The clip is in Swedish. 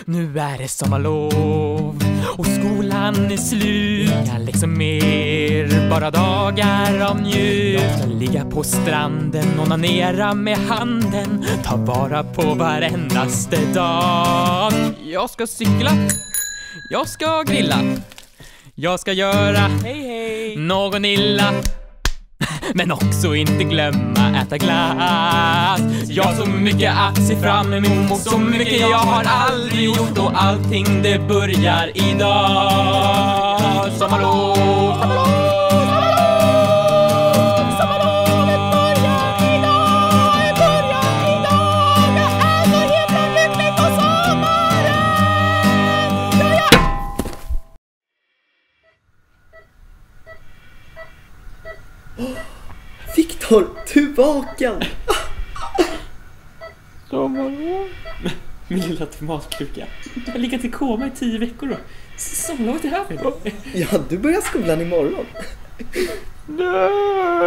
Nu är det sommarlov och skolan är slut. Jag liksom mer bara dagar av njut. Jag ska ligga på stranden, onanera med handen, ta vara på varendaste dag. Jag ska cykla, jag ska grilla, jag ska göra någon illa, men också inte glömma äta glass. Jag har så mycket att se fram emot, så mycket jag har aldrig gjort, och allting det börjar idag. Sommarlov, sommarlovet börjar idag. Jag är så himla lycklig på sommaren. Viktor, du är vaken! Sommarlov. Min lilla tomatkruka. Du har legat i koma i 10 veckor då. Sommarlovet är över. Ja, du börjar skolan imorgon. Nej.